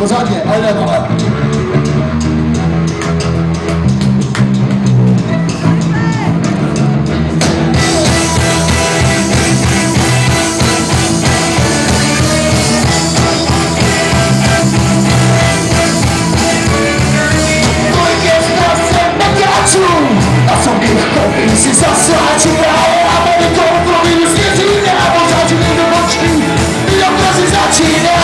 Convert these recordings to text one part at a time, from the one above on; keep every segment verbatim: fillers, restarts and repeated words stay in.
Pořádně, ale ne tohle. A co bych koupil si zasláču právě a medikou provinu svěříme a pořádně do noční výrokozy začíná.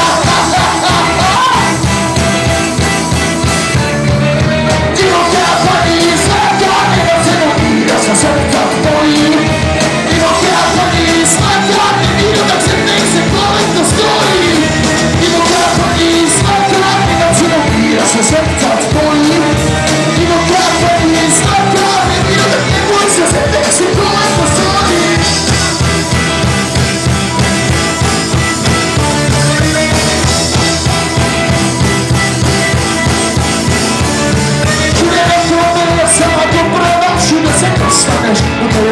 Divoká paní sladká nedocenový, já se zeptat bojí. Divoká paní sladká nevídu, tak se nejsi plavit to stojí. Divoká paní sladká nedocenový, já se zeptat bojí. Divoká paní sladká nevídu, tak neboj se se nejsi plavit to stojí. Všude dostaneš, no to